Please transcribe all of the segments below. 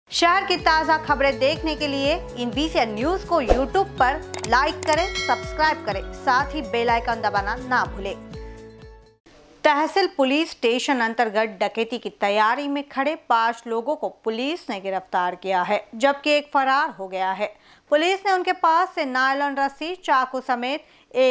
शहर की ताज़ा खबरें देखने के लिए INVISION न्यूज़ को YouTube पर लाइक करें, सब्सक्राइब करें, साथ ही बेल आइकन दबाना ना भूलें। तहसील पुलिस स्टेशन अंतर्गत डकैती की तैयारी में खड़े 5 लोगों को पुलिस ने गिरफ्तार किया है, जबकि एक फरार हो गया है। पुलिस ने उनके पास से नायलॉन रस्सी, चाकू समेत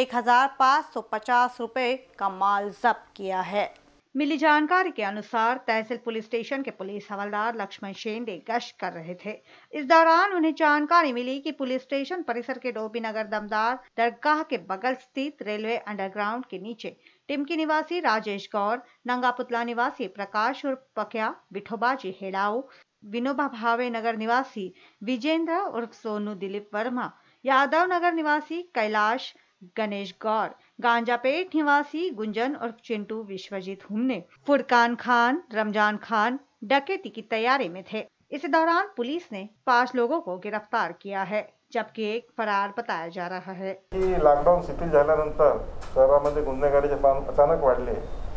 1550 रुपए का माल जब्त किया है। मिली जानकारी के अनुसार तहसील पुलिस स्टेशन के पुलिस हवलदार लक्ष्मण शेंडे गश्त कर रहे थे। इस दौरान उन्हें जानकारी मिली कि पुलिस स्टेशन परिसर के डोबी नगर दमदार दरगाह के बगल स्थित रेलवे अंडरग्राउंड के नीचे टिमकी निवासी राजेश गौर, नंगा पुतला निवासी प्रकाश उर्फ पकिया, विठोबाजी हेड़ाऊ, विनोबा भावे नगर निवासी विजेंद्र उर्फ सोनू दिलीप वर्मा, यादव नगर निवासी कैलाश गणेश गौर, गांजापेट निवासी गुंजन उर्फ चिंटू विश्वजीत हुमने, फुरकान खान, रमजान खान डकैती की तैयारी में थे। इस दौरान पुलिस ने 5 लोगों को गिरफ्तार किया है, जबकि एक फरार बताया जा रहा है। लॉकडाऊन शिथिल झाल्यानंतर शहरामध्ये गुन्हेगारीचे पान अचानक वाढले।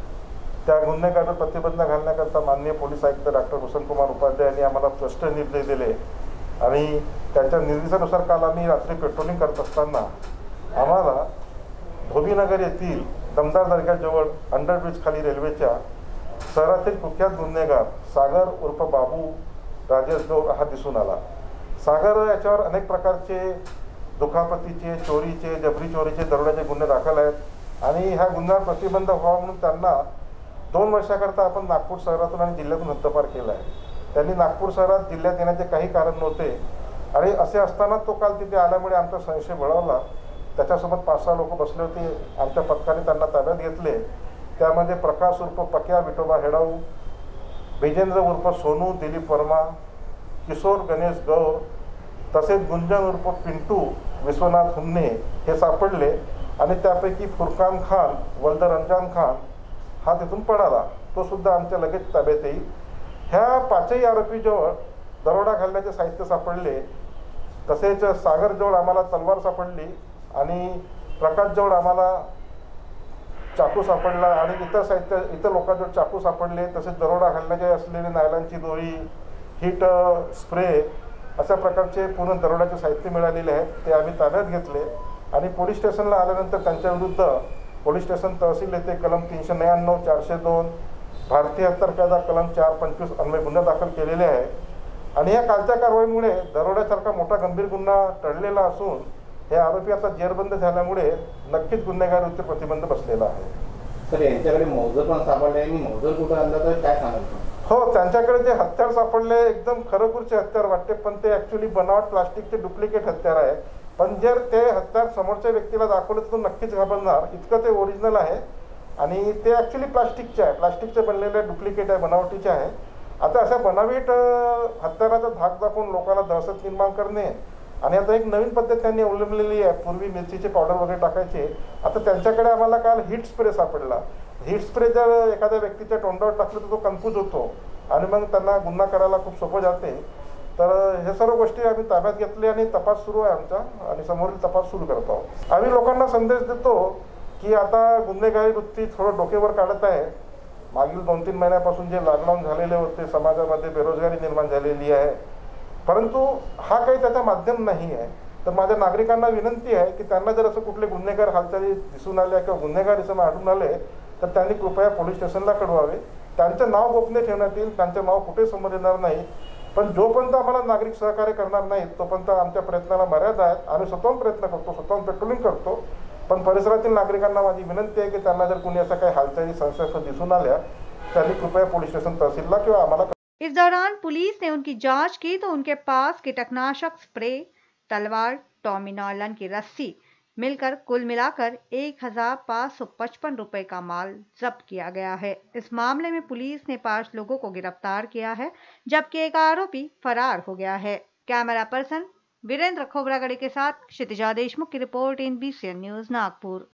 त्या गुन्हेगारीवर प्रतिबंध घालण्याकरता माननीय पोलीस आयुक्त डॉक्टर भूषण कुमार उपाध्याय यांनी आम्हाला स्पष्ट निर्देश दिले आणि त्यांच्या निर्देशानुसार काल आम्ही रात्री पेट्रोलिंग करत असताना आम्हाला धोबीनगर येथील दमदार दर्ग्याजवळ अंडरब्रिज खाली रेल्वेच्या शहरातील कुख्यात गुन्हेगार सागर उर्फ बाबू राजेश गौर हा दिसून आला। सागर याच्यावर अनेक प्रकारचे दुखापतीचे, चोरीचे, जबरी चोरीचे, दरोड्याचे गुन्हे दाखल आहेत आणि ह्या गुन्ह्यावर प्रतिबंध व्हावा म्हणून त्यांना 2 वर्षाकरता आपण नागपूर शहरातून आणि जिल्ह्यातून हद्दपार केला आहे। त्यांनी नागपूर शहरात जिल्ह्यात येण्याचे काही कारण नव्हते आणि असे असताना तो काल तिथे आल्यामुळे आमचा संशय बळावला। त्याच्यासोबत 5-6 लोक बसले होते। आमच्या पथकाने त्यांना ताब्यात घेतले। त्यामध्ये प्रकाश उर्फ पकिया, विठोबा हेडाऊ, विजेंद्र उर्फ सोनू दिलीप वर्मा, किशोर गणेश गौर तसेच गुंजन उर्फ पिंटू विश्वनाथ हुमने हे सापडले आणि त्यापैकी फुरकान खान वल्द रमजान खान हा तिथून पळाला। तो सुद्धा आमच्या लगेच ताब्यात येईल। ह्या 5ही आरोपीजवळ दरोडा घालण्याचे साहित्य सापडले। तसेच सागरजवळ आम्हाला तलवार सापडली आणि प्रकाशजवळ आम्हाला चाकू सापडला आणि इतर लोकांजवळ चाकू सापडले। तसेच दरोडा घालण्याचे असलेले नायलॉनची दोरी, हीट स्प्रे अशा प्रकारचे पूर्ण दरोड्याचे साहित्य मिळालेले आहेत। ते आम्ही ताब्यात घेतले आणि पोलीस स्टेशनला आल्यानंतर त्यांच्या विरुद्ध पोलीस स्टेशन तहसील येथे कलम 399, 402 भारतीय हत्यार कायदा कलम 425 अन्वये गुन्हा दाखल केलेले आहे आणि या कालच्या कारवाईमुळे दरोड्यासारखा मोठा गंभीर गुन्हा टळलेला असून हे आरोपी आता जेरबंद झाल्यामुळे नक्कीच गुन्हेगारी वृत्ती प्रतिबंध बसलेला आहे। सर, यांच्याकडे मौजर पण सापडले आणि मौजर कुठे आणलं तर काय सांगाल? हो, त्यांच्याकडे जे हत्यार सापडले एकदम खरोखरचे हत्यार वाटते, पण ते ॲक्च्युअली बनावट प्लास्टिकचे डुप्लिकेट हत्यार आहे। पण जर ते हत्यार समोरच्या व्यक्तीला दाखवलं तर तो नक्कीच घाबरणार, इतकं ते ओरिजिनल आहे आणि ते ॲक्च्युअली प्लास्टिकचे आहे, प्लास्टिकचे बनलेले डुप्लिकेट आहे, बनावटीचे आहे। आता अशा बनावट हत्याराचा धाक दाखवून लोकांना दहशत निर्माण करणे आणि आता एक नवीन पद्धत त्यांनी अवलंबलेली आहे। पूर्वी मिरचीचे पावडर वगैरे टाकायचे, आता त्यांच्याकडे आम्हाला काल हीट स्प्रे सापडला। हीट स्प्रे जर एखाद्या व्यक्तीच्या तोंडावर टाकलं तर तो कन्फ्यूज होतो आणि मग त्यांना गुन्हा करायला खूप सोपं जाते। तर हे सर्व गोष्टी आम्ही ताब्यात घेतले आणि तपास सुरू आहे आमचा आणि समोरील तपास सुरू करत आहोत। आम्ही लोकांना संदेश देतो की आता गुन्हेगारी वृत्ती थोडं डोकेवर काढत आहे। मागील 2-3 महिन्यापासून जे लॉकडाऊन झालेले होते, समाजामध्ये बेरोजगारी निर्माण झालेली आहे, परंतु हा काही त्याचा माध्यम नाही आहे। तर माझ्या नागरिकांना विनंती आहे की त्यांना जर असं कुठले गुन्हेगार हालचाली दिसून आल्या किंवा गुन्हेगार इसम आढळून आले तर त्यांनी कृपया पोलीस स्टेशनला कळवावे। त्यांचं नाव गोपनीय ठेवण्यात येईल, त्यांचं नाव कुठे समोर येणार नाही। पण जोपर्यंत आम्हाला नागरिक सहकार्य करणार नाहीत तोपर्यंत आमच्या प्रयत्नाला मर्यादा आहेत। आम्ही स्वतःहून प्रयत्न करतो, स्वतःहून पेट्रोलिंग करतो, पण परिसरातील नागरिकांना माझी विनंती आहे की त्यांना जर कोणी अशा काही हालचाली संशयास्पद दिसून आल्या त्यांनी कृपया पोलीस स्टेशन तहसीलला किंवा आम्हाला। इस दौरान पुलिस ने उनकी जांच की तो उनके पास कीटनाशक स्प्रे, तलवार, टॉमी नायलॉन की रस्सी मिलकर कुल मिलाकर 1555 रुपए का माल जब्त किया गया है। इस मामले में पुलिस ने 5 लोगों को गिरफ्तार किया है, जबकि एक आरोपी फरार हो गया है। कैमरा पर्सन वीरेंद्र खोबरागढ़ी के साथ क्षितिजा देशमुख की रिपोर्ट, INVISION न्यूज़ नागपुर।